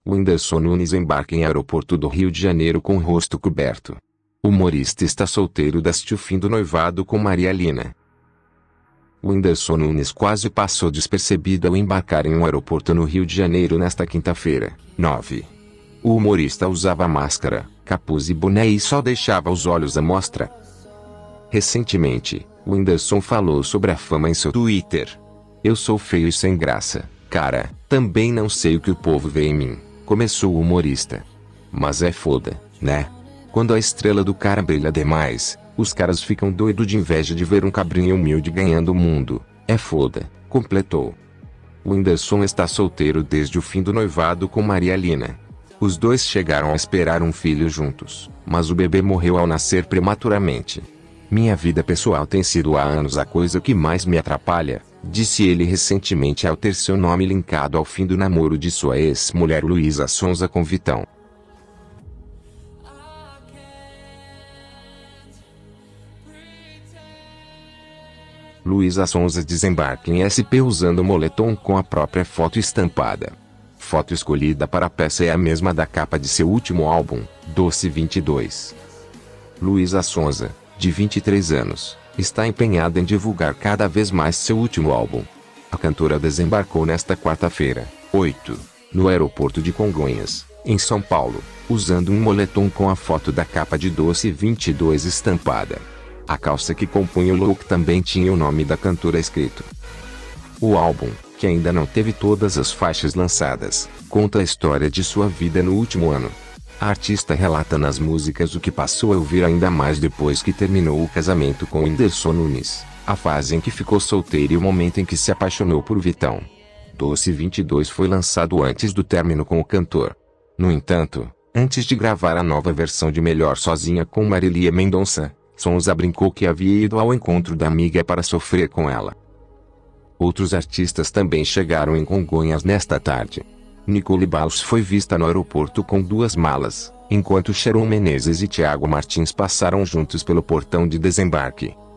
Whindersson Nunes embarca em aeroporto do Rio de Janeiro com o rosto coberto. O humorista está solteiro desde o fim do noivado com Maria Lina. Whindersson Nunes quase passou despercebido ao embarcar em um aeroporto no Rio de Janeiro nesta quinta-feira, 9. O humorista usava máscara, capuz e boné e só deixava os olhos à mostra. Recentemente, Whindersson falou sobre a fama em seu Twitter. "Eu sou feio e sem graça, cara, também não sei o que o povo vê em mim", começou o humorista. "Mas é foda, né? Quando a estrela do cara brilha demais, os caras ficam doidos de inveja de ver um cabrinho humilde ganhando o mundo. É foda", completou. Whindersson está solteiro desde o fim do noivado com Maria Lina. Os dois chegaram a esperar um filho juntos, mas o bebê morreu ao nascer prematuramente. "Minha vida pessoal tem sido há anos a coisa que mais me atrapalha", disse ele recentemente ao ter seu nome linkado ao fim do namoro de sua ex-mulher Luísa Sonza com Vitão. Luísa Sonza desembarca em SP usando moletom com a própria foto estampada. Foto escolhida para a peça é a mesma da capa de seu último álbum, Doce 22. Luísa Sonza, de 23 anos, está empenhada em divulgar cada vez mais seu último álbum. A cantora desembarcou nesta quarta-feira, 8, no aeroporto de Congonhas, em São Paulo, usando um moletom com a foto da capa de Doce 22 estampada. A calça que compunha o look também tinha o nome da cantora escrito. O álbum, que ainda não teve todas as faixas lançadas, conta a história de sua vida no último ano. A artista relata nas músicas o que passou a ouvir ainda mais depois que terminou o casamento com Whindersson Nunes, a fase em que ficou solteira e o momento em que se apaixonou por Vitão. Doce 22 foi lançado antes do término com o cantor. No entanto, antes de gravar a nova versão de Melhor Sozinha com Marília Mendonça, Sonza brincou que havia ido ao encontro da amiga para sofrer com ela. Outros artistas também chegaram em Congonhas nesta tarde. Nicole Balls foi vista no aeroporto com 2 malas, enquanto Sharon Menezes e Thiago Martins passaram juntos pelo portão de desembarque.